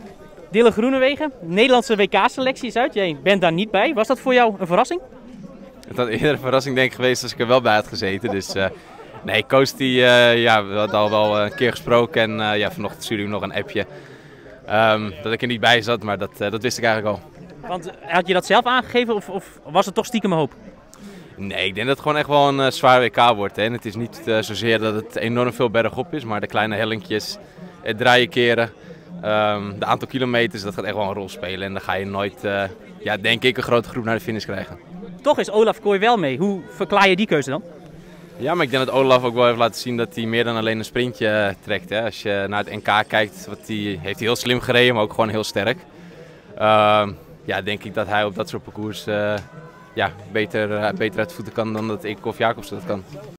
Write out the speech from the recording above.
Dylan Groenewegen, Nederlandse WK-selectie is uit. Jij bent daar niet bij. Was dat voor jou een verrassing? Het had eerder een verrassing denk ik geweest als ik er wel bij had gezeten. Dus nee, Koos die, ja, we hadden al wel een keer gesproken en ja, vanochtend stuurde ik nog een appje dat ik er niet bij zat, maar dat wist ik eigenlijk al. Want had je dat zelf aangegeven of was het toch stiekem een hoop? Nee, ik denk dat het gewoon echt wel een zwaar WK wordt. Hè. En het is niet zozeer dat het enorm veel bergop is, maar de kleine hellinkjes, het draaien keren, de aantal kilometers, dat gaat echt wel een rol spelen. En dan ga je nooit, ja, denk ik, een grote groep naar de finish krijgen. Toch is Olaf Kooi wel mee. Hoe verklaar je die keuze dan? Ja, maar ik denk dat Olaf ook wel heeft laten zien dat hij meer dan alleen een sprintje trekt. Hè. Als je naar het NK kijkt, heeft hij heel slim gereden, maar ook gewoon heel sterk. Ja, denk ik dat hij op dat soort parcours ja, beter uit voeten kan dan dat ik of Jacobsen dat kan.